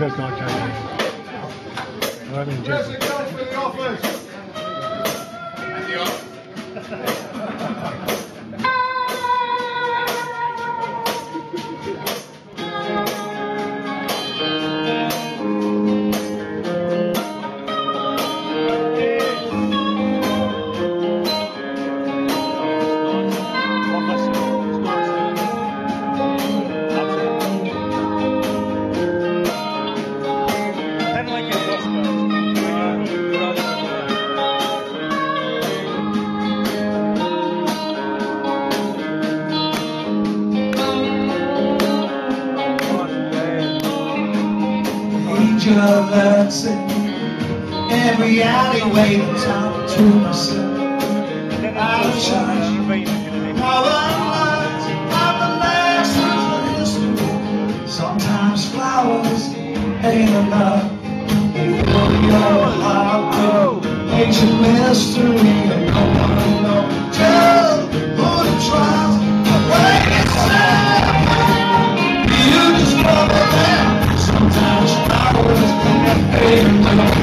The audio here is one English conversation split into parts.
Jesus not changing. I mean, Jesus. Lurks in every alleyway in town to myself. I've charged how unloved I'm the last of history. Sometimes flowers ain't enough. Before you're alive, ancient mystery, and no one knows just who to trust. Wait a second, you just love them. Sometimes flowers ain't enough.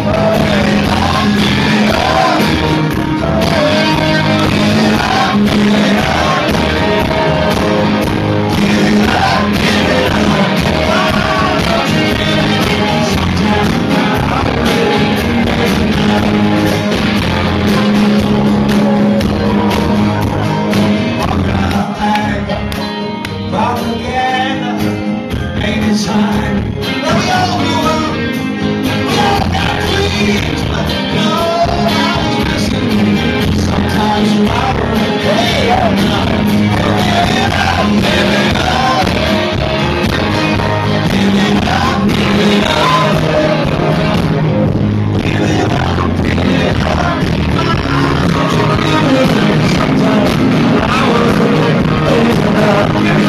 Sometimes